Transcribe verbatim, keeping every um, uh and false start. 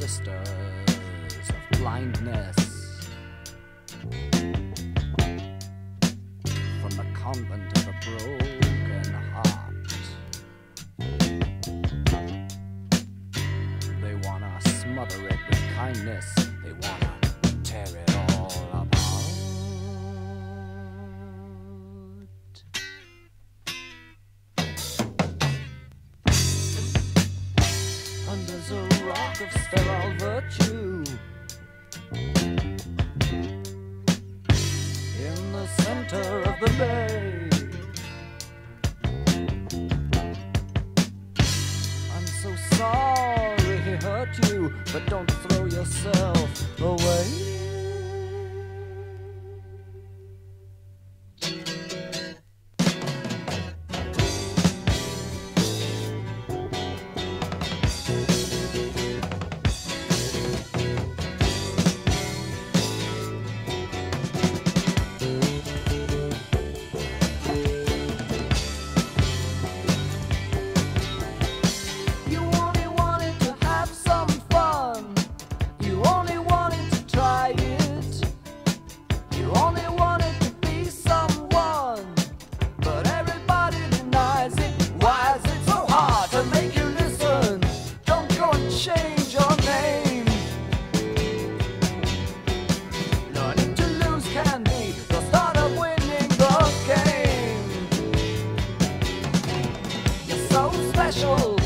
sisters of blindness, from the convent of a broken heart. They wanna smother it with kindness, they wanna tear it all apart. Under a rock of sterile virtue, in the center of the bay, I'm so sorry he hurt you, but don't throw yourself away. Change your name. Learning to lose can be the start of winning the game. You're so special.